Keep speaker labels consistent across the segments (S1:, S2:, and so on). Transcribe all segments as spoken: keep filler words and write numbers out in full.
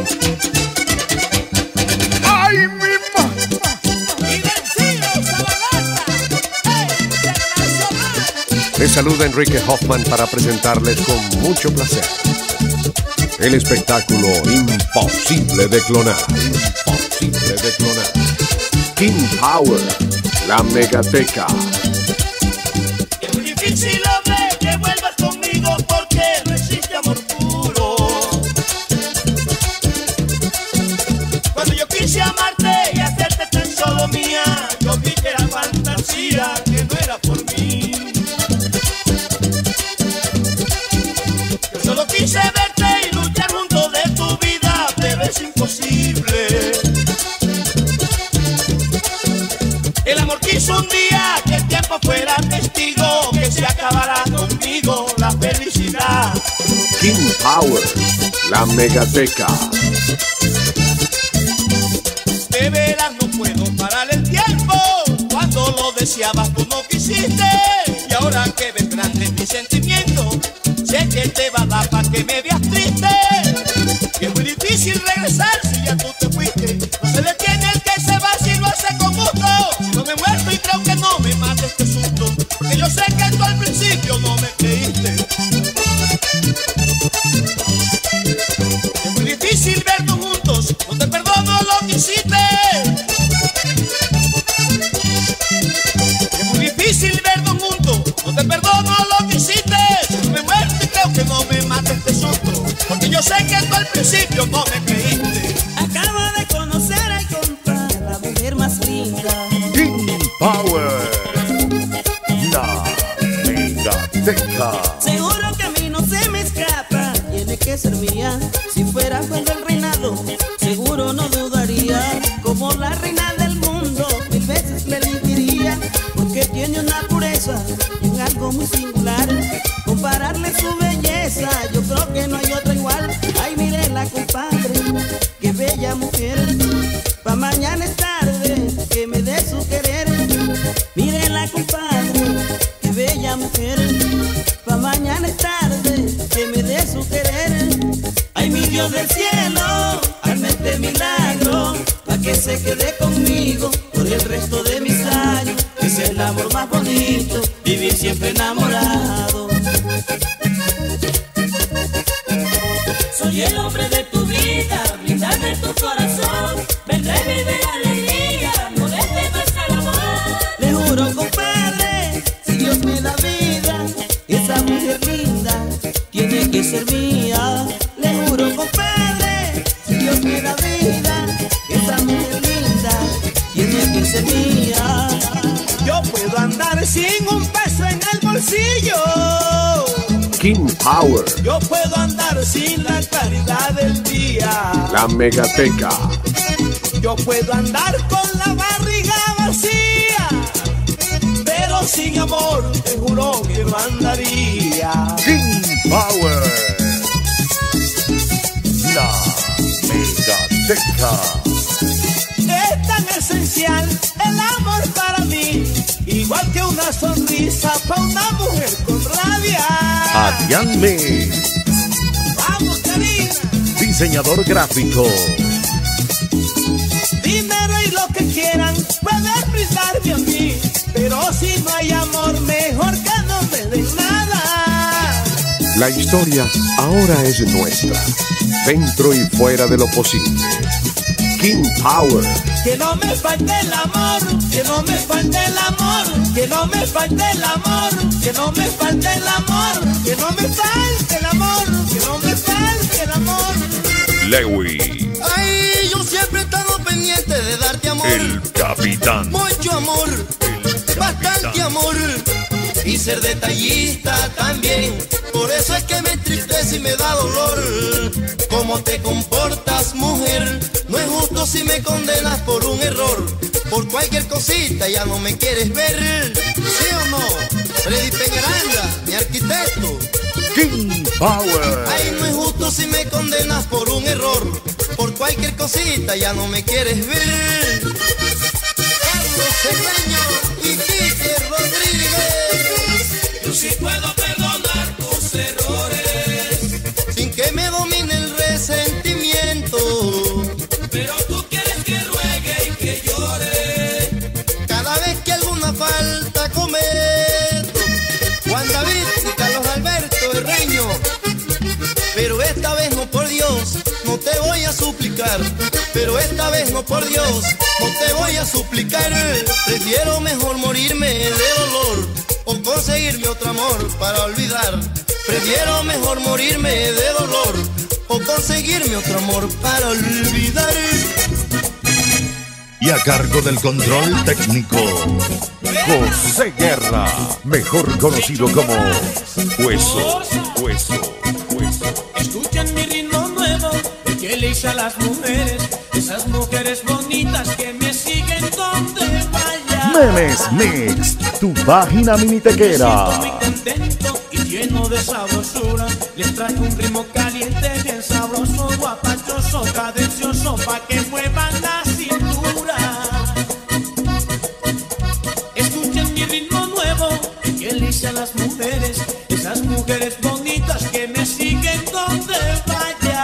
S1: ¡Ay, mi mamá! Les saluda Enrique Hoffman para presentarles con mucho placer el espectáculo imposible de clonar. Imposible de clonar. King Power, la Megateca.
S2: Es muy difícil, hombre, que vuelvas conmigo porque no existe amor puro. Cuando yo quise amarte y hacerte tan solo mía, yo vi que era fantasía, que no era por mí. Yo solo quise verte y luchar junto de tu vida, pero es imposible. El amor quiso un día que el tiempo fuera testigo, que se acabara conmigo la felicidad.
S1: King Power, la Megateca.
S2: De veras no puedo parar el tiempo, cuando lo deseabas tú no quisiste. Y ahora que ves grandes mis sentimientos, sé que te va a dar para que me veas triste. Que es muy difícil regresar si ya tú te fuiste. No se detiene el que se va si lo hace con gusto. Si no me muerto y creo que no me mate este susto, porque yo sé que tú al principio no me creíste. Es muy difícil vernos juntos, no te perdono lo que hiciste. Es muy difícil vernos juntos, no te perdono lo que hiciste. Si no me muerto y creo que no me mate este susto, porque yo sé que tú al principio no me creíste.
S3: Acaba de conocer al compa, la mujer más linda.
S1: King Power, la Megateca.
S3: Seguro que a mí no se me escapa, tiene que ser mía. Si fuera juez del reinado, seguro no dudaría. Como la reina del mundo, mil veces le elegiría, porque tiene una pureza en algo muy singular. Compararle su belleza, yo creo que no hay otra igual. Ay, mírenla, compadre, qué bella mujer. Pa' mañana es tarde, que me dé su querer. Mírenla, compadre, qué bella mujer. Pa' mañana es tarde, que me dé su querer. Ay, mi Dios del cielo, hazme este milagro, pa' que se quede conmigo por el resto de mis años. Ese es el amor más bonito, vivir siempre enamorado.
S4: Soy el hombre de tu vida, brindarme tu corazón. Vendré vivir alegría, no le temas al amor.
S3: Le juro, compadre, si Dios me da vida, esa mujer linda tiene que ser mía. Le juro, compadre, si Dios me da vida, esa mujer linda tiene que ser mía.
S2: Yo puedo andar sin un peso en el bolsillo.
S1: King Power,
S2: Yo puedo andar sin la claridad del día.
S1: la Megateca.
S2: Yo puedo andar con la barriga vacía, pero sin amor te juro que no andaría.
S1: King Power, la Megateca.
S2: Es tan esencial el amor para mí, igual que una sonrisa para una mujer con rabia.
S1: Adrián Me,
S2: Vamos, Karina.
S1: diseñador gráfico.
S2: Dinero y lo que quieran pueden brindarme a mí, pero si no hay amor, mejor que no me den nada.
S1: La historia ahora es nuestra, dentro y fuera de lo posible. King Power,
S2: Que no me falte el amor, que no me falte el amor, que no me falte el amor, que no me falte el amor, que no me falte el amor, que no me falte el amor.
S1: Lewy,
S5: Ay, yo siempre he estado pendiente de darte amor,
S1: el capitán.
S5: mucho amor, bastante amor, y ser detallista también. Por eso es que me entristece y me da dolor cómo te comportas, mujer. No es justo si me condenas por un error, por cualquier cosita ya no me quieres ver. ¿Sí o no? Freddy Peñaranda, mi arquitecto.
S1: King Power,
S5: Ay, no es justo si me condenas por un error, por cualquier cosita ya no me quieres ver. Carlos Cermeño y Quique Rodríguez.
S4: Yo sí puedo perdonar tus errores,
S5: Sin que me domine el resentimiento. esta vez no, por Dios, no te voy a suplicar. Pero esta vez no, por Dios, no te voy a suplicar. Prefiero mejor morirme de dolor o conseguirme otro amor para olvidar. Prefiero mejor morirme de dolor o conseguirme otro amor para olvidar.
S6: Y a cargo del control técnico,
S1: José Guerra, mejor conocido como Hueso, Hueso, Hueso.
S7: Escuchen mi ritmo nuevo, el que le hice a las mujeres, esas mujeres bonitas que me siguen donde vaya.
S8: Memes Mix, tu página minitequera.
S7: Me siento muy contento y lleno de sabrosura. Les traigo un ritmo caliente, bien sabroso, guapachoso, cadencioso, pa' que muevan la cintura. Escuchen mi ritmo nuevo, el que le hice a las mujeres, esas mujeres bonitas que me siguen donde vaya.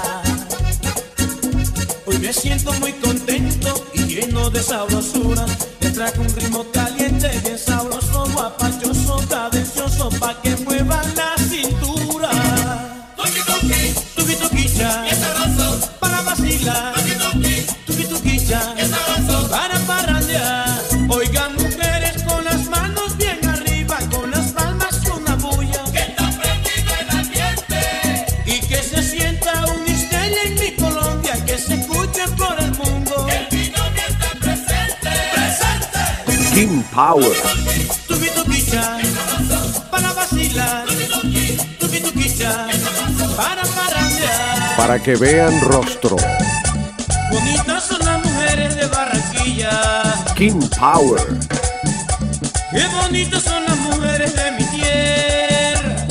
S7: Hoy me siento muy contento y lleno de sabrosura. Les traigo un ritmo caliente, bien sabroso, guapachoso, cadencioso, pa' que muevan la cintura. Tuki tuki, tuki tukicha, bien sabroso, para vacilar. Tuki tuki, tuki tukicha, bien sabroso, para parrandear. Oigan mujeres con las manos bien arriba, con las palmas con una bulla, que está prendido el ambiente y que se sienta un misterio en mi Colombia, que se escuche por el mundo. Que el vino está presente, presente.
S1: King Power.
S7: Tuki tukicha, para vacilar. Tuki tukicha, para parrandear.
S1: Para que vean rostro.
S7: Bonitas son las mujeres de Barranquilla.
S1: King Power.
S7: Qué bonitas son las mujeres de mi tierra.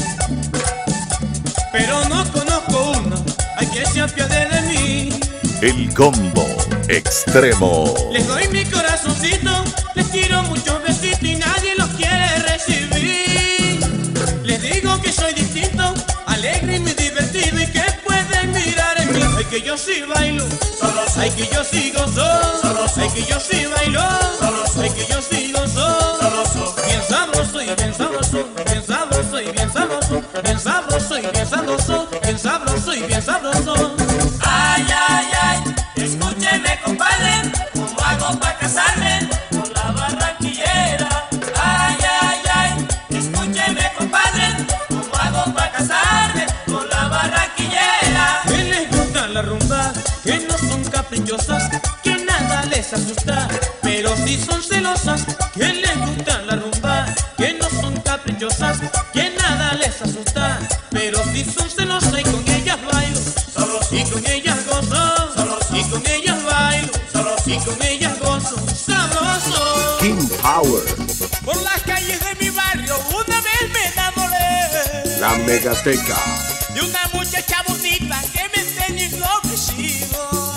S7: Pero no conozco una, hay que se apiade de mí.
S6: el combo extremo.
S7: Les doy mi corazoncito, les tiro muchos besitos y nadie los quiere recibir. Les digo que soy distinto, alegre y muy divertido y que pueden mirar en mí. Ay, que yo sí bailo, ay, que yo sí gozo, ay, que yo sí bailo, ay, que yo sí gozo. Bien sabroso y bien sabroso, bien sabroso y bien sabroso, bien sabroso y bien sabroso, bien sabroso y bien sabroso. Ay, ay, ay, escúcheme, compadre, ¿cómo hago para casarme con la barranquillera? Ay, ay, ay, escúcheme, compadre, ¿cómo hago para casarme con la barranquillera? Que les gusta la rumba, que no son caprichosas, que nada les asusta, pero sí son celosas. Que les gusta la rumba, que no son caprichosas, que nada les asusta, pero sí son celosas y con ellas bailo, y con ellas gozo, y con ellas bailo, y con ellas gozo, sabroso.
S1: King Power,
S2: Por las calles de mi barrio una vez me enamoré
S1: la Megateca,
S2: de una muchacha bonita que me tenía enloquecido.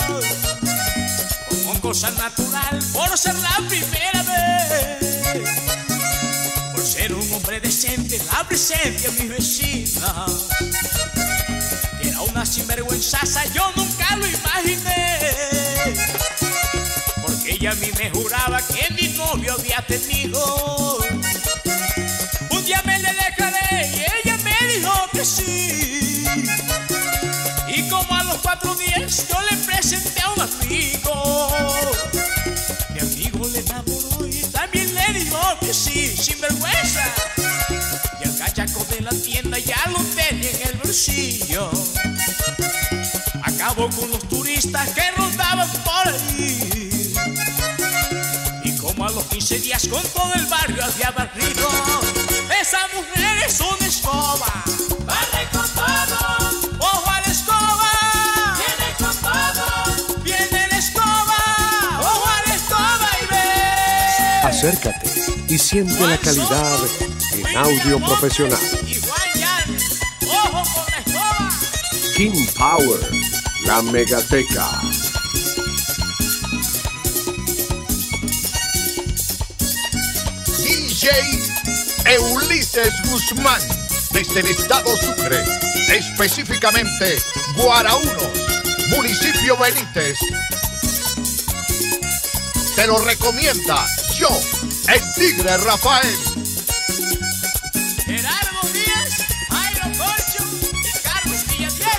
S2: Como cosa natural, por ser la primera vez, por ser un hombre decente, la presencia de mis vecinos. Que era una sinvergüenzaza, yo nunca lo imaginé, porque ella a mí me juraba que mi novio había tenido. Un día me le declaré y ella me dijo que sí. Y como a los cuatro días yo le presenté a un amigo. Mi amigo le enamoró y también le dijo que sí, sin vergüenza. Y el cachaco de la tienda ya lo tenía en el bolsillo. Acabó con los turistas que rondaban por ahí. Y como a los quince días con todo el barrio había barrido, esa mujer es una escoba. Vale con todo. Ojo a la escoba. Viene con todo. Viene la escoba. Ojo a la escoba y ve.
S1: acércate y siente la calidad en audio profesional.
S2: Y Guayan, ojo con la escoba.
S1: King Power, la Megateca.
S6: D J Ulises Guzmán, desde el estado Sucre, específicamente Guaraunos, municipio Benítez. Te lo recomienda yo, el Tigre Rafael.
S2: Gerardo Díaz, Jairo Colcho y Carlos Villadiego.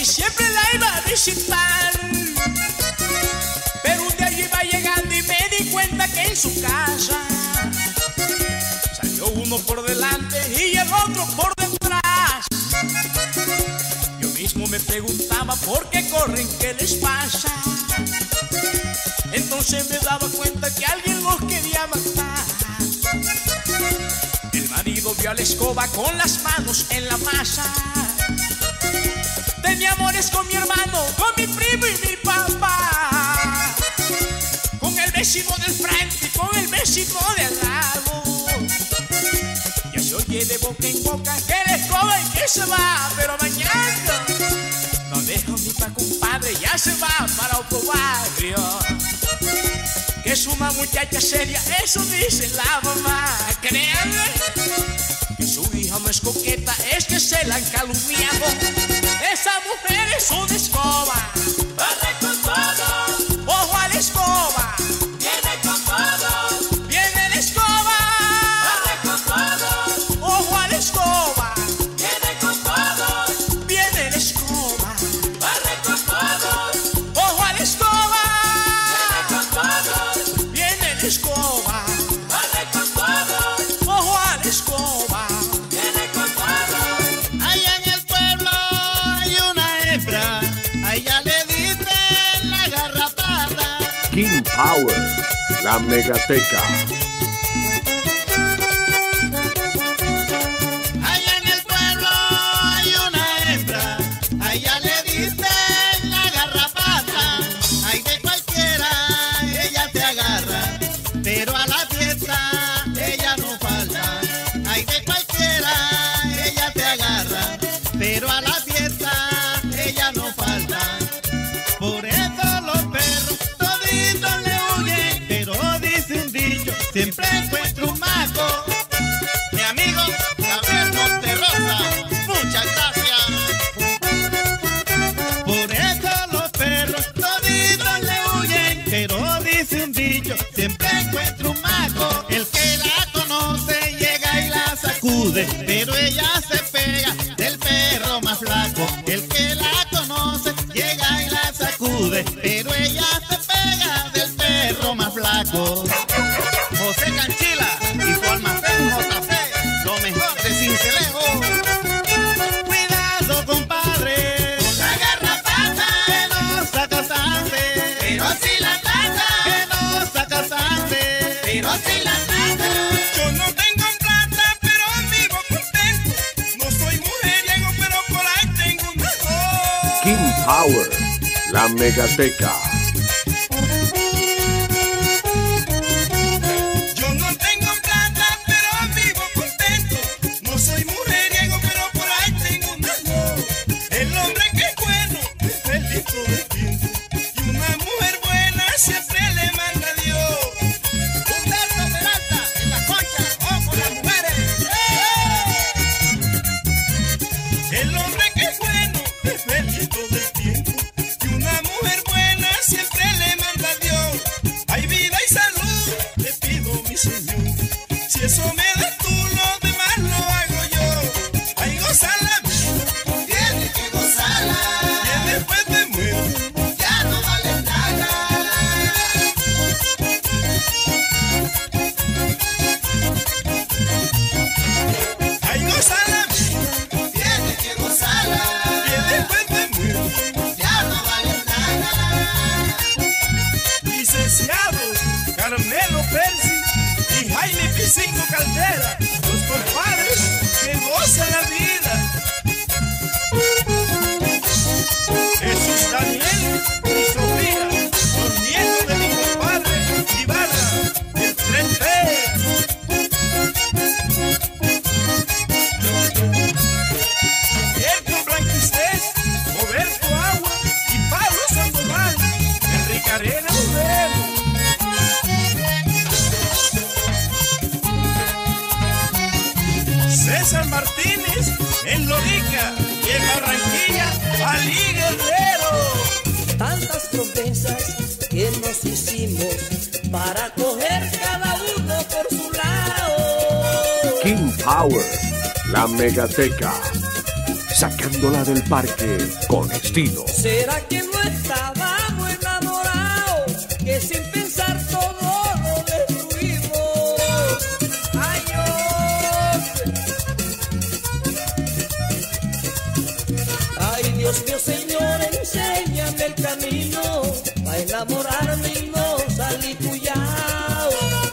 S7: y siempre la iba a visitar. Pero un día yo iba llegando y me di cuenta que en su casa salió uno por delante y el otro por detrás. Yo mismo me preguntaba por qué corren, qué les pasa. Entonces me daba cuenta que alguien los quería matar. El marido vio a la escoba con las manos en la masa. Tenía amores con mi hermano, con mi primo y mi papá, con el vecino del frente y con el vecino de al lado. Ya se oye de boca en boca que la escoba y que se va, pero mañana no deja mi pa' compadre, ya se va para otro barrio. Que es una muchacha seria, eso dice la mamá. Créanme que su hija no es coqueta, es que se la han calumniado. Esa mujer es una escoba,
S4: barre con todo,
S7: ojo a la escoba,
S4: viene con todo,
S7: viene la escoba,
S4: barre con todo,
S7: ojo a la escoba,
S4: viene con todo,
S7: viene la escoba,
S4: barre con todo,
S7: ojo a la escoba,
S4: viene con todo,
S7: viene la escoba,
S4: barre con todo,
S7: ojo a la escoba.
S4: viene con todo.
S5: Allá en el pueblo hay una hembra, a ella le dicen la garrapata.
S1: King Power, la Megateca.
S5: Allá en el pueblo hay una hembra, a ella le dicen la garrapata. Ay, de cualquiera ella te agarra, pero a la fiesta ella no falta. Ay, de cualquiera ella te agarra, pero a la fiesta ella no falta. Por eso los perros toditos le huyen, pero dice un dicho, siempre encuentro un maco. Mi amigo Gabriel Monterrosa, muchas gracias. Por eso los perros toditos le huyen, pero dice un dicho, siempre encuentro un maco. El que la conoce llega y la sacude, pero ella se pega del perro más flaco. El que la conoce llega y la sacude, pero ella se pega del perro más flaco. José Canchila y su almacén J C, lo mejor de Cincelejo. Cuidado, compadre, con la garrapata, que no saca sangre, pero si la trata, que no saca sangre, pero si la trata.
S7: Yo no tengo plata, pero vivo contento. No soy mujeriego, pero por ahí tengo un mejor.
S1: King Power, la Megateca.
S7: Yo no tengo plata, pero vivo contento. No soy mujeriego, pero por ahí tengo un mejor. El hombre que es bueno es feliz todo el tiempo. Y una mujer buena siempre le manda a Dios.
S5: Humberto Peralta, en la concha, ojo con las mujeres.
S7: El hombre que es bueno es feliz todo el tiempo. Y una mujer buena siempre le manda a Dios. Hay vida y salud, te pido mi Señor. Si eso me das tú, lo demás lo hago yo. Ay, goza la vida,
S5: Tienes que gozarla,
S7: que después me muero.
S5: ya no vale nada.
S7: Ay, goza la vida,
S5: Tienes que gozarla,
S7: que después me muero.
S5: ya no vale nada.
S7: Licenciados Carmelo Percy y Jaime Picinco Caldera, los compadres que gozan la vida. Jesús Daniel y Sofía, los nietos de mi compadre Ibarra, el frente. Edgar Blanquistés, Roberto Agua y Pablo Sandoval, Enrique Arena Rubén. César Martínez en Lorica y en Barranquilla, Ali Guerrero.
S3: Tantas promesas que nos hicimos para coger cada uno por su lado.
S1: King Power, la Megateca. sacándola del parque con estilo.
S3: ¿Será que no estábamos enamorados? Que sin pensar todo lo destruimos. Ay, Dios. Ay, Dios mío, Señor, enséñame el camino para enamorarme y no salir puyao.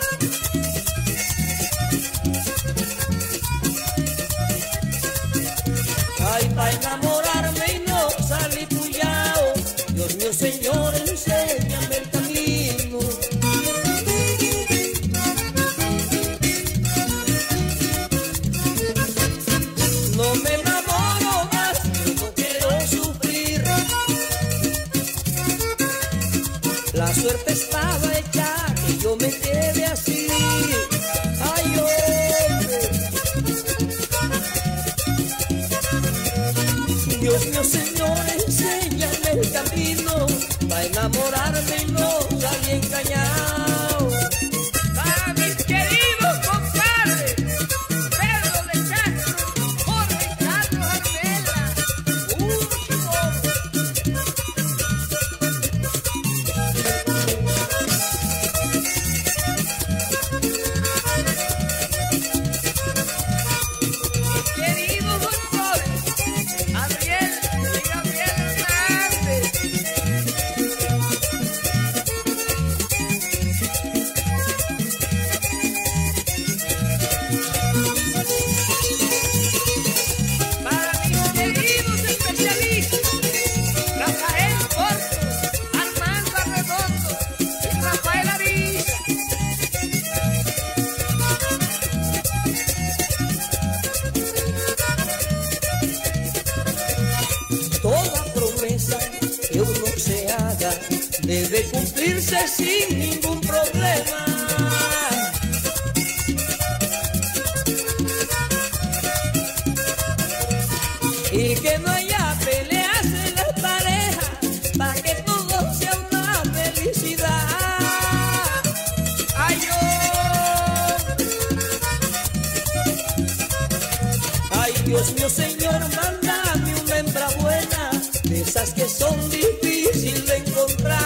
S3: Ay, para enamorarme y no salir puyao. Dios mío, Señor, enséñame el camino. No me enamoro más, yo no quiero sufrir. La suerte estaba hecha que yo me quede así. Ay, hombre. Dios mío, Señor, enséñame el camino para enamorarme y no salir engañado. Para mis queridos compadres, Pedro de Castro, Jorge Carlos Armela, último. Queridos doctores, Adriel y Gabriel Hernández. Para mis queridos especialistas, Rafael Corto, Armando Arredondo y Rafael Ariza. Toda promesa que uno se haga debe cumplirse sin ningún problema. Y que no haya peleas en las parejas, para que todo sea una felicidad. Ay, hombre. Ay, Dios mío, Señor, mándame una hembra buena, de esas que son difíciles de encontrar.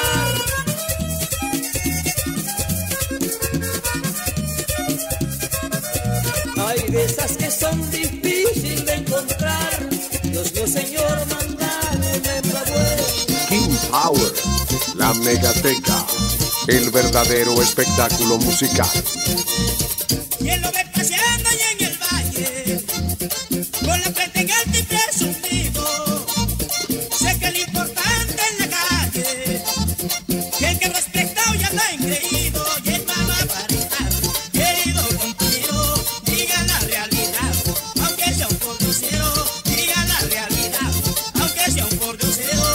S3: Ay, de esas que son difíciles de encontrar. Dios mío, Señor, mándame una hembra buena.
S1: King Power, la Megateca, el verdadero espectáculo musical.
S2: Y él lo ve paseando allá en el valle, con la frente en alto y presumido. Sé que lo importante en la calle, que el que respetado ya lo ha engreído. Y el malo aparentado, querido compañero, diga la realidad, aunque sea un pordiosero. Diga la realidad, aunque sea un pordiosero.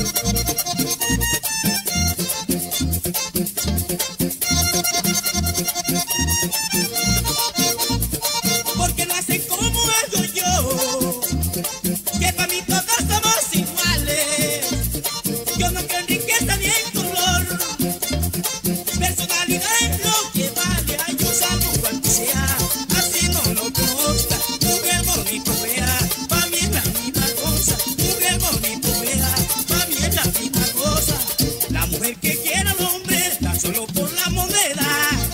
S2: Porque no hacen como hago yo, que para mí todos somos iguales. Yo no creo en riqueza ni en color, personalidad es lo que vale. Ay, yo salgo cual sea, así no lo consta. Mujer bonita fea, pa' mí es la misma cosa. Mujer bonita fea, pa' mí es la misma cosa. La mujer que quiera al hombre está solo por la moneda.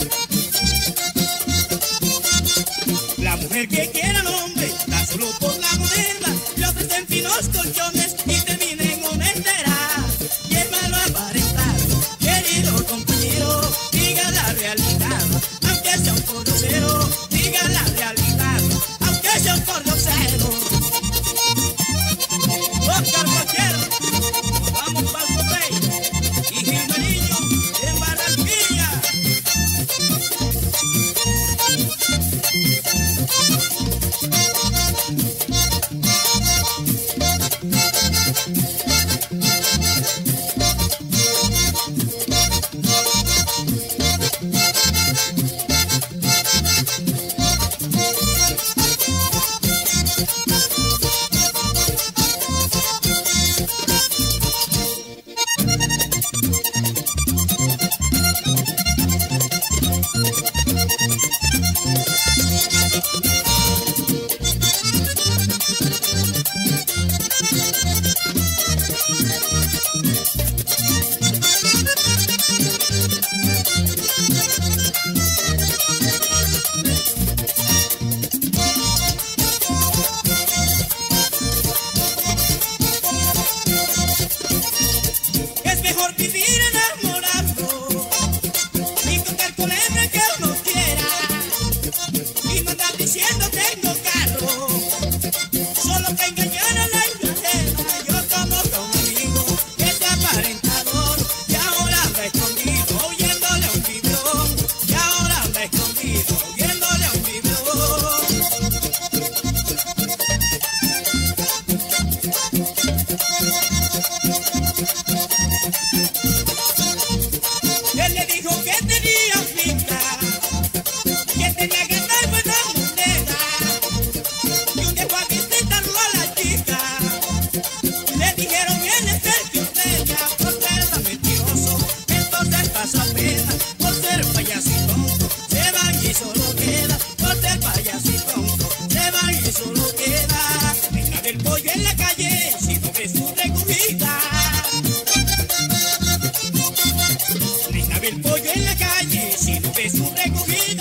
S2: La mujer que quiera al hombre está solo por la moneda. Le ofrecen finos colchones y termina en una entera. Y es malo aparentar, querido compañero, diga la realidad, aunque sea un pordiosero. Diga la realidad, aunque sea un pordiosero. Oscar Cualquiera, vamos pa'l Copey y Gilmarillo en Barranquilla.
S9: pollo en la calle, si no ves un recogido.